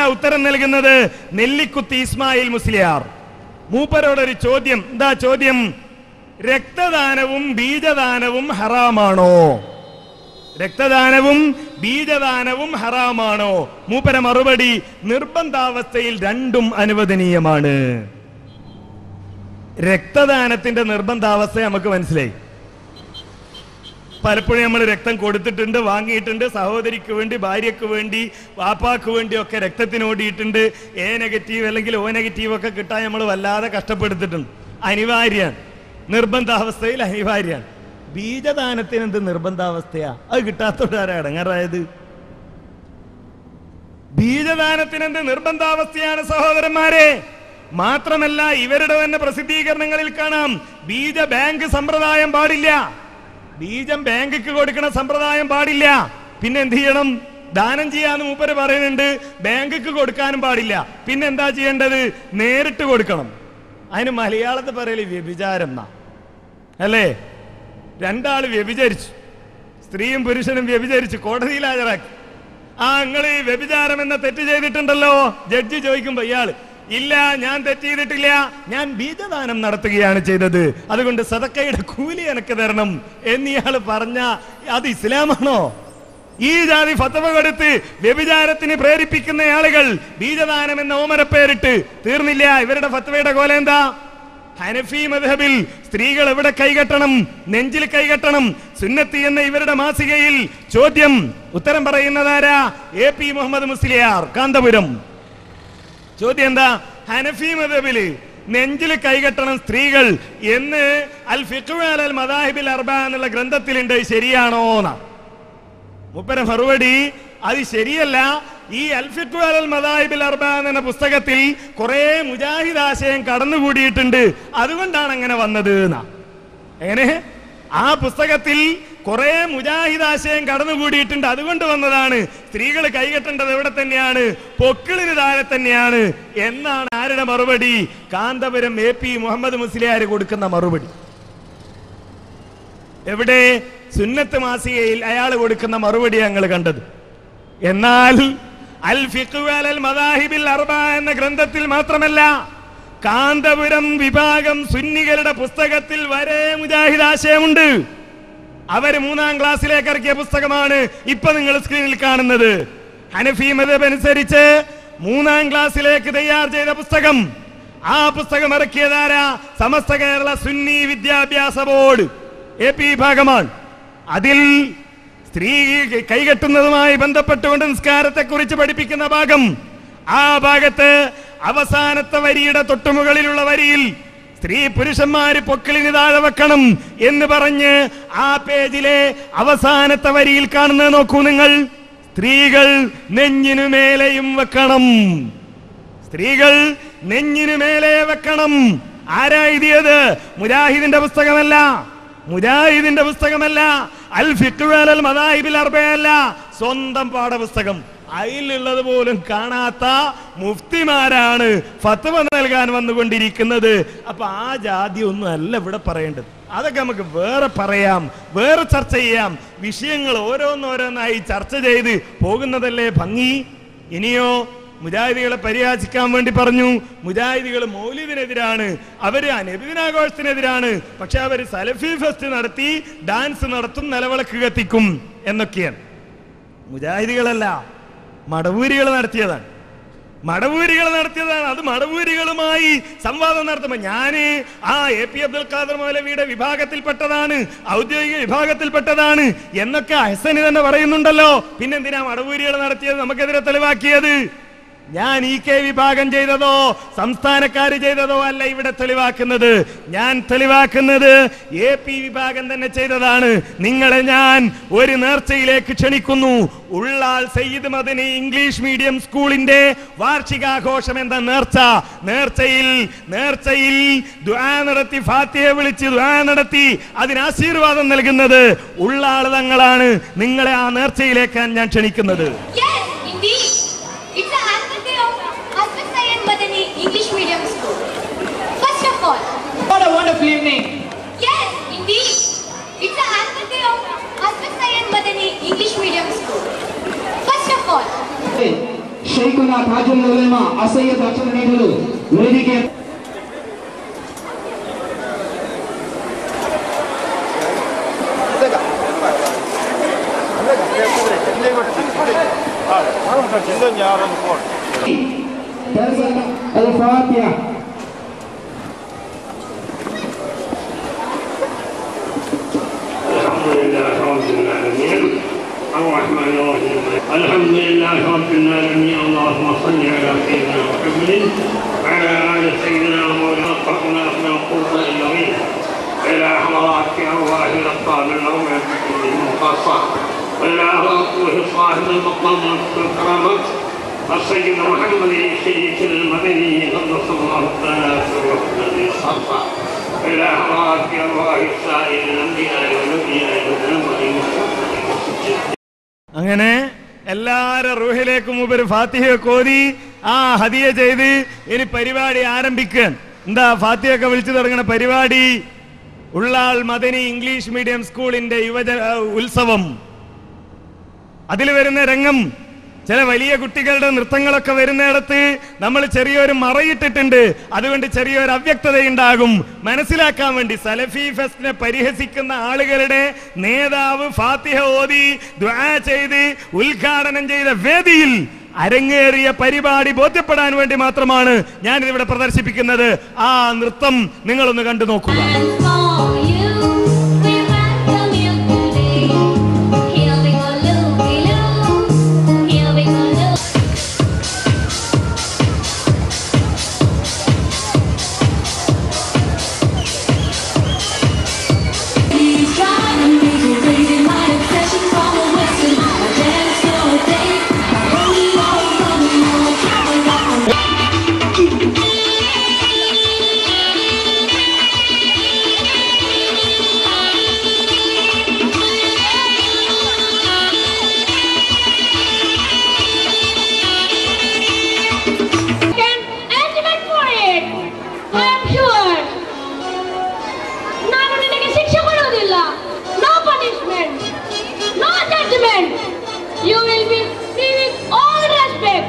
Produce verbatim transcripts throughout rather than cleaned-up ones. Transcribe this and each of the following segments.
ഉത്തരം നൽകുന്നത് നെല്ലിക്കുത്തി ഇസ്മായിൽ മുസ്ലിയാർ. മൂപ്പരോടൊരു ചോദ്യം. എന്താ ചോദ്യം? രക്തദാനവും ബീജദാനവും ഹറാമാണോ? രക്തദാനവും ബീജദാനവും ഹറാമാണോ? മൂപ്പര മറുപടി, നിർബന്ധാവസ്ഥയിൽ രണ്ടും അനുവദനീയമാണ്. രക്തദാനത്തിന്റെ നിർബന്ധാവസ്ഥ നമുക്ക് മനസ്സിലായി. പലപ്പോഴും നമ്മൾ രക്തം കൊടുത്തിട്ടുണ്ട്, വാങ്ങിയിട്ടുണ്ട്. സഹോദരിക്ക് വേണ്ടി, ഭാര്യക്ക് വേണ്ടി, വാപ്പാക്ക് വേണ്ടി ഒക്കെ രക്തത്തിനോടിയിട്ടുണ്ട്. എ നെഗറ്റീവ് അല്ലെങ്കിൽ ഒ നെഗറ്റീവ് ഒക്കെ കിട്ടാൻ നമ്മൾ വല്ലാതെ കഷ്ടപ്പെടുത്തിട്ടുണ്ട്. അനിവാര്യമാണ്, നിർബന്ധാവസ്ഥയിൽ അനിവാര്യമാണ്. ബീജദാനത്തിന് എന്ത് നിർബന്ധാവസ്ഥയാ? അത് കിട്ടാത്തോടാരാ ഇടങ്ങാറായത്? ബീജദാനത്തിന് എന്ത് നിർബന്ധാവസ്ഥയാണ് സഹോദരന്മാരെ? മാത്രമല്ല, ഇവരുടെ തന്നെ പ്രസിദ്ധീകരണങ്ങളിൽ കാണാം, ബീജ ബാങ്ക് സമ്പ്രദായം പാടില്ല. ബീജം ബാങ്കിക്ക് കൊടുക്കണ സമ്പ്രദായം പാടില്ല. പിന്നെ എന്ത് ചെയ്യണം? ദാനം ചെയ്യാന്ന് മൂപ്പര് പറയുന്നുണ്ട്. ബാങ്കിക്ക് കൊടുക്കാനും പാടില്ല. പിന്നെ എന്താ ചെയ്യേണ്ടത്? നേരിട്ട് കൊടുക്കണം. അതിന് മലയാളത്തിൽ പറയല് വ്യഭിചാരം എന്നാ, അല്ലേ? രണ്ടാള് വ്യഭിചരിച്ചു, സ്ത്രീയും പുരുഷനും വ്യഭിചരിച്ചു, കോടതിയിൽ ഹാജരാക്കി. ആ നിങ്ങൾ ഈ വ്യഭിചാരം എന്ന തെറ്റ് ചെയ്തിട്ടുണ്ടല്ലോ. ജഡ്ജി ചോദിക്കുമ്പോ ഇയാള്, ഇല്ല, ഞാൻ തെറ്റ് ചെയ്തിട്ടില്ല, ഞാൻ ബീജദാനം നടത്തുകയാണ് ചെയ്തത്, അതുകൊണ്ട് സദക്കയുടെ കൂലി എനിക്ക് തരണം എന്നിയാള് പറഞ്ഞ അത് ഇസ്ലാമാണോ? ഈ ജാതി ഫത്വ കൊടുത്ത് വ്യഭിചാരത്തിന് പ്രേരിപ്പിക്കുന്ന ആളുകൾ ബീജദാനം എന്ന ഓമനപ്പേരിട്ട് തീർന്നില്ല. ഇവരുടെ ഫത്വയുടെ കോല എന്താ? ഹനഫി മദ്ഹബിൽ സ്ത്രീകൾ എവിടെ കൈകെട്ടണം? നെഞ്ചിൽ കൈകെട്ടണം. സുന്നത്തി എന്ന ഇവരുടെ മാസികയിൽ ചോദ്യം ഉത്തരം പറയുന്നതാരാ? A P Muhammad Musliyar, Kanthapuram. ചോദ്യം എന്താ? ഹനഫി മദ്ഹബില് നെഞ്ചിൽ കൈകെട്ടണം സ്ത്രീകൾ എന്ന് അൽ ഫിഖ്ഹ് അലൽ മദാഹിബിൽ അർബഅ എന്നുള്ള ഗ്രന്ഥത്തിലുണ്ട്, ശരിയാണോന്നാ. മുപ്പര മറുപടി, അത് ശരിയല്ല. ഈ അൽ ഫിഖ്ഹ് അലൽ മദാഹിബിൽ അർബഅ എന്ന പുസ്തകത്തിൽ കുറെ മുജാഹിദ് ആശയം കടന്നുകൂടിയിട്ടുണ്ട്, അതുകൊണ്ടാണ് അങ്ങനെ വന്നത് എന്നാ. എങ്ങനെ? ആ പുസ്തകത്തിൽ കുറെ മുജാഹിദ് ആശയം കടന്നുകൂടിയിട്ടുണ്ട്, അതുകൊണ്ട് വന്നതാണ്. സ്ത്രീകൾ കൈകെട്ടേണ്ടത് എവിടെ തന്നെയാണ്? പൊക്കിളിന് താഴെ തന്നെയാണ് എന്നാണ് ആരുടെ മറുപടി? കാന്തപുരം എ പി മുഹമ്മദ് മുസ്ലിയാർ കൊടുക്കുന്ന മറുപടി. എവിടെ? സുന്നത്ത് മാസികയിൽ അയാൾ കൊടുക്കുന്ന മറുപടി ഞങ്ങൾ കണ്ടത്. എന്നാൽ അൽ ഫിഖ്ഹ് അലൽ മദാഹിബിൽ അർബഅ എന്ന ഗ്രന്ഥത്തിൽ മാത്രമല്ല, കാന്തപുരം വിഭാഗം സുന്നികളുടെ പുസ്തകത്തിൽ വരെ മുജാഹിദ് ആശയമുണ്ട്. അവര് മൂന്നാം ക്ലാസ്സിലേക്ക് ഇറക്കിയ പുസ്തകമാണ് ഇപ്പൊ നിങ്ങൾ സ്ക്രീനിൽ കാണുന്നത്. ഹനഫി മദ്ഹബ് അനുസരിച്ച് മൂന്നാം ക്ലാസ്സിലേക്ക് തയ്യാർ ചെയ്ത പുസ്തകം. ആ പുസ്തകം ഇറക്കിയതാരാ? സമസ്ത കേരള സുന്നി വിദ്യാഭ്യാസ ബോർഡ്, എ പി വിഭാഗമാണ്. അതിൽ സ്ത്രീ കൈകെട്ടുന്നതുമായി ബന്ധപ്പെട്ടുകൊണ്ട് നിസ്കാരത്തെ കുറിച്ച് പഠിപ്പിക്കുന്ന ഭാഗം, ആ ഭാഗത്ത് അവസാനത്തെ വരിയുടെ തൊട്ടുമുകളിലുള്ള വരിയിൽ സ്ത്രീ പുരുഷന്മാര് പൊക്കിളിന് താഴെ വെക്കണം എന്ന് പറഞ്ഞ് ആ പേജിലെ അവസാനത്തെ വരിയിൽ കാണുന്നത് നോക്കൂ നിങ്ങൾ. സ്ത്രീകൾ നെഞ്ഞിനു മേലെയും വെക്കണം. സ്ത്രീകൾ നെഞ്ഞിനു മേലെ വെക്കണം. ആരാ എഴുതിയത്? മുജാഹിദിന്റെ പുസ്തകമല്ല, മുജാഹിദിന്റെ പുസ്തകമല്ല, അൽ ഫിഖ്ഹ് അലൽ മദാഹിബിൽ അർബഅ അല്ല, സ്വന്തം പാഠപുസ്തകം. അതിലുള്ളത് പോലും കാണാത്ത മുഫ്തിമാരാണ് ഫത്വ നൽകാൻ വന്നുകൊണ്ടിരിക്കുന്നത്. അപ്പൊ ആ ജാതി ഒന്നും അല്ല ഇവിടെ പറയേണ്ടത്. അതൊക്കെ നമുക്ക് വേറെ പറയാം, വേറെ ചർച്ച ചെയ്യാം. വിഷയങ്ങൾ ഓരോന്നോരോന്നായി ചർച്ച ചെയ്ത് പോകുന്നതല്ലേ ഭംഗി. ഇനിയോ മുജാഹിദികളെ പരിഹാസിക്കാൻ വേണ്ടി പറഞ്ഞു. മുജാഹിദികൾ മൗലിദിനെതിരാണ്, അവര് നബിദിനാഘോഷത്തിനെതിരാണ്, പക്ഷെ അവര് സലഫി ഫെസ്റ്റ് നടത്തി ഡാൻസ് നടത്തും, നിലവിളക്ക് കത്തിക്കും എന്നൊക്കെയാണ്. മുജാഹിദികളല്ല, മടവൂരികൾ നടത്തിയതാണ്. മടവൂരികൾ നടത്തിയതാണ്. അത് മടവൂരികളുമായി സംവാദം നടത്തുമ്പോ ഞാന് ആ എ പി അബ്ദുൽ ഖാദർ മൗലവിയുടെ വിഭാഗത്തിൽപ്പെട്ടതാണ്, ഔദ്യോഗിക വിഭാഗത്തിൽപ്പെട്ടതാണ് എന്നൊക്കെ അഹ്സനി തന്നെ പറയുന്നുണ്ടല്ലോ. പിന്നെന്തിനാ മടവൂരികൾ നടത്തിയത് നമുക്കെതിരെ തെളിവാക്കിയത്? ഞാൻ ഇ കെ വിഭാഗം ചെയ്തതോ സംസ്ഥാനക്കാര് ചെയ്തതോ അല്ല ഇവിടെ തെളിവാക്കുന്നത്. ഞാൻ തെളിവാക്കുന്നത് എ പി വിഭാഗം തന്നെ ചെയ്തതാണ്. നിങ്ങളെ ഞാൻ ഒരു നേർച്ചയിലേക്ക് ക്ഷണിക്കുന്നു. ഉള്ളാൾ സയ്യിദ് മദനി ഇംഗ്ലീഷ് മീഡിയം സ്കൂളിന്റെ വാർഷികാഘോഷം എന്ന നേർച്ച. നേർച്ചയിൽ നേർച്ചയിൽ ദുആ നടത്തി, ഫാത്തിഹ വിളിച്ച് ദുആ നടത്തി അതിന് ആശീർവാദം നൽകുന്നത് ഉള്ളാൾ തങ്ങളാണ്. നിങ്ങളെ ആ നേർച്ചയിലേക്കാണ് ഞാൻ ക്ഷണിക്കുന്നത്. English medium school. First of all, what a wonderful evening. Yes, indeed. It's the annual day of Hassan Sayyid Madani English medium school. First of all, Hey, ഷെയ്ഖുന താജുൽ ഉലമ അസയ്യദ് അച്ഛനീടു ವೇದಿಕೆ الفاتحة الحمد لله رب العالمين الرحمن الرحيم الحمد لله رب العالمين اللهم صل على سيدنا محمد وعلى آل سيدنا مولانا وفقنا من القرآن العظيم إلى حضرات أرواح الأبطال الأربعة خاصة وإلى روح صاحب المقام والكرامة السيد محمد الشريف المدني قدس الله تعالى سره خاصة إلى حضرات أرواح سائر الأنبياء والأولياء والمرسلين. അങ്ങനെ എല്ലാവരുടെ റൂഹിലേക്കും ഉപരി ഫാത്തിഹ കോതി ആ ഹദിയ ചെയ്ത് ഇനി പരിപാടി ആരംഭിക്കാൻ. എന്താ ഫാത്തിഹയൊക്കെ വിളിച്ചു തുടങ്ങുന്ന പരിപാടി? ഉള്ളാൾ മദനി ഇംഗ്ലീഷ് മീഡിയം സ്കൂളിന്റെ യുവജന ഉത്സവം. അതിൽ വരുന്ന രംഗം ചില വലിയ കുട്ടികളുടെ നൃത്തങ്ങളൊക്കെ വരുന്നിടത്ത് നമ്മൾ ചെറിയൊരു മറയിട്ടിട്ടുണ്ട്. അതുകൊണ്ട് ചെറിയൊരു അവ്യക്തതയുണ്ടാകും. മനസ്സിലാക്കാൻ വേണ്ടി സലഫി ഫെസ്റ്റിനെ പരിഹസിക്കുന്ന ആളുകളുടെ നേതാവ് ഫാത്തിഹ ഓതി ദുആ ചെയ്ത് ഉദ്ഘാടനം ചെയ്ത വേദിയിൽ അരങ്ങേറിയ പരിപാടി ബോധ്യപ്പെടാൻ വേണ്ടി മാത്രമാണ് ഞാൻ ഇതിവിടെ പ്രദർശിപ്പിക്കുന്നത്. ആ നൃത്തം നിങ്ങളൊന്ന് കണ്ടു നോക്കുക. You will be receiving all respect.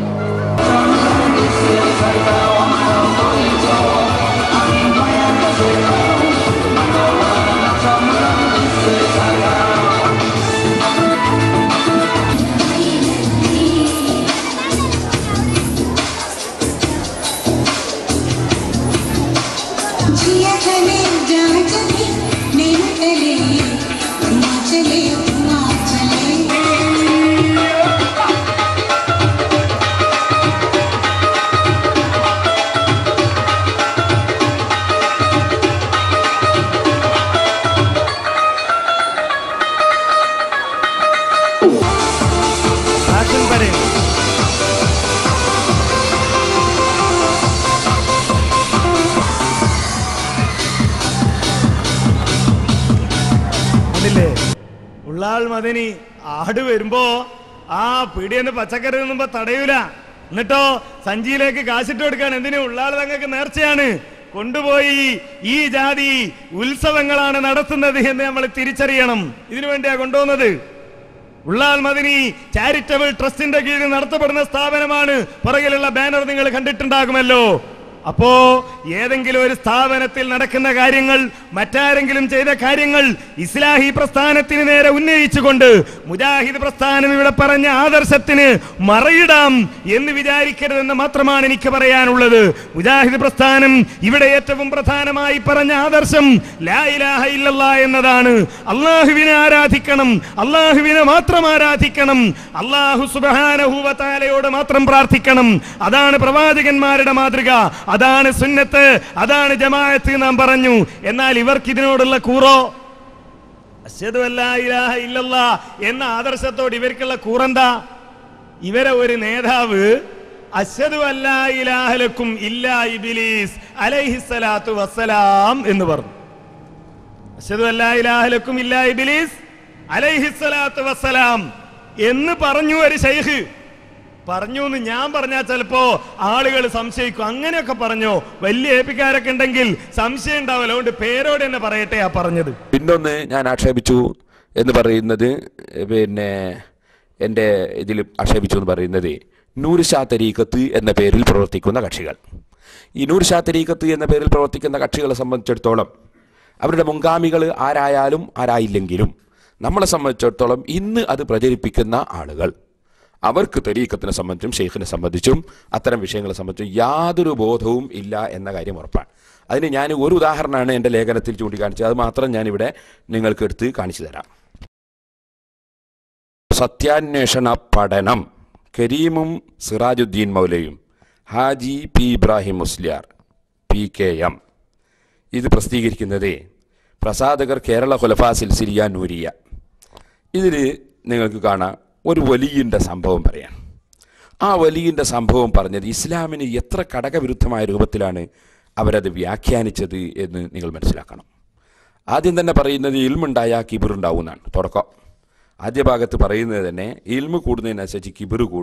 Ullal Madani ആട് വരുമ്പോ ആ പീടിയെന്ന് പച്ചക്കറി നിന്നുമ്പോ തടയൂല. എന്നിട്ടോ സഞ്ചിയിലേക്ക് കാശിട്ട് കൊടുക്കാൻ. എന്തിനു? ഉള്ളാൾ തങ്ങൾക്ക് നേർച്ചയാണ്. കൊണ്ടുപോയി ഈ ജാതി ഉത്സവങ്ങളാണ് നടത്തുന്നത് എന്ന് നമ്മൾ തിരിച്ചറിയണം. ഇതിനു വേണ്ടിയാ കൊണ്ടുപോകുന്നത്. ഉള്ളാൾ മദനി ചാരിറ്റബിൾ ട്രസ്റ്റിന്റെ കീഴിൽ നടത്തപ്പെടുന്ന സ്ഥാപനമാണ്. പുറകിലുള്ള ബാനർ നിങ്ങൾ കണ്ടിട്ടുണ്ടാകുമല്ലോ. അപ്പോ ഏതെങ്കിലും ഒരു സ്ഥാപനത്തിൽ നടക്കുന്ന കാര്യങ്ങൾ, മറ്റാരെങ്കിലും ചെയ്ത കാര്യങ്ങൾ ഇസ്ലാഹി പ്രസ്ഥാനത്തിന് നേരെ ഉന്നയിച്ചുകൊണ്ട് മുജാഹിദ് പ്രസ്ഥാനം ഇവിടെ പറഞ്ഞ ആദർശത്തിന് മറയിടാം എന്ന് വിചാരിക്കരുതെന്ന് മാത്രമാണ് എനിക്ക് പറയാനുള്ളത്. മുജാഹിദ് പ്രസ്ഥാനം ഇവിടെ ഏറ്റവും പ്രധാനമായി പറഞ്ഞ ആദർശം ലാ ഇലാഹ ഇല്ലല്ലാഹ് എന്നതാണ്. അള്ളാഹുവിനെ ആരാധിക്കണം, അള്ളാഹുവിനെ മാത്രം ആരാധിക്കണം, അള്ളാഹു സുബ്ഹാനഹു വ തആലയോട് മാത്രം പ്രാർത്ഥിക്കണം. അതാണ് പ്രവാചകന്മാരുടെ മാതൃക, അതാണ് സുന്നത്ത്, അതാണ് ജമാഅത്ത് നാം പറഞ്ഞു. എന്നാൽ ഇവർക്ക് ഇതിനോടുള്ള കൂറോ, അശ്ഹദു അല്ലാ ഇലാഹ ഇല്ലല്ലാഹ് എന്ന ആദർശത്തോട് ഇവർക്കുള്ള കൂറെന്താ? ഇവരെ ഒരു നേതാവ് അശ്ഹദു അല്ലാ ഇലാഹ ലക്കും ഇല്ലാ ഇബ്ലീസ് അലൈഹിസ്സലാത്തു വസ്സലാം എന്ന് പറഞ്ഞു. അശ്ഹദു അല്ലാ ഇലാഹ ലക്കും ഇല്ലാ ഇബ്ലീസ് അലൈഹിസ്സലാത്തു വസ്സലാം എന്ന് പറഞ്ഞു ഒരു ശൈഖ്. പറഞ്ഞു എന്ന് ഞാൻ പറഞ്ഞാൽ ചിലപ്പോ ആളുകൾ സംശയിക്കും. അങ്ങനെയൊക്കെ പറഞ്ഞോ? വലിയ ഏപ്പിക്കാരൊക്കെ ഉണ്ടെങ്കിൽ സംശയം ഉണ്ടാവില്ല. അതുകൊണ്ട് പേരോട് തന്നെ പറയട്ടെ ആ പറഞ്ഞത്. പിന്നൊന്ന് ഞാൻ ആക്ഷേപിച്ചു എന്ന് പറയുന്നത്, പിന്നെ എൻ്റെ ഇതിൽ ആക്ഷേപിച്ചു എന്ന് പറയുന്നത് നൂർ ഷാ തരീഖത്ത് എന്ന പേരിൽ പ്രവർത്തിക്കുന്ന കക്ഷികൾ. ഈ നൂർ ഷാ തരീഖത്ത് എന്ന പേരിൽ പ്രവർത്തിക്കുന്ന കക്ഷികളെ സംബന്ധിച്ചിടത്തോളം അവരുടെ മുൻഗാമികൾ ആരായാലും ആരായില്ലെങ്കിലും നമ്മളെ സംബന്ധിച്ചിടത്തോളം ഇന്ന് അത് പ്രചരിപ്പിക്കുന്ന ആളുകൾ അവർക്ക് തരീഖത്തിനെ സംബന്ധിച്ചും ഷെയ്ഖിനെ സംബന്ധിച്ചും അത്തരം വിഷയങ്ങളെ സംബന്ധിച്ചും യാതൊരു ബോധവും ഇല്ല എന്ന കാര്യം ഉറപ്പാണ്. അതിന് ഞാൻ ഒരു ഉദാഹരണമാണ് എൻ്റെ ലേഖനത്തിൽ ചൂണ്ടിക്കാണിച്ചത്. അത് മാത്രം ഞാനിവിടെ നിങ്ങൾക്ക് എടുത്ത് കാണിച്ചു തരാം. സത്യാന്വേഷണ പഠനം കരീമും സിറാജുദ്ദീൻ മൗലയും Haji P Ibrahim Musliyar P K M. ഇത് പ്രസിദ്ധീകരിക്കുന്നത് പ്രസാധകർ കേരള ഖുലഫാ സിൽസിലിയ നൂരിയ. ഇതിൽ നിങ്ങൾക്ക് കാണാം ഒരു വലിയൻ്റെ സംഭവം പറയാൻ. ആ വലിയൻ്റെ സംഭവം പറഞ്ഞത് ഇസ്ലാമിന് എത്ര ഘടകവിരുദ്ധമായ രൂപത്തിലാണ് അവരത് വ്യാഖ്യാനിച്ചത് എന്ന് നിങ്ങൾ മനസ്സിലാക്കണം. ആദ്യം തന്നെ പറയുന്നത് ഇൽമുണ്ടായാൽ കിബിറുണ്ടാവും എന്നാണ് തുടക്കം. ആദ്യ ഭാഗത്ത് പറയുന്നത് തന്നെ ഇൽമു കൂടുന്നതിനനുസരിച്ച് കിബിറ് കൂടും.